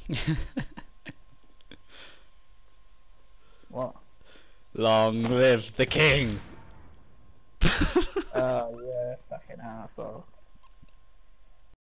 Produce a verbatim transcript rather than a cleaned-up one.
What? Long live the king! Oh yeah, fucking asshole.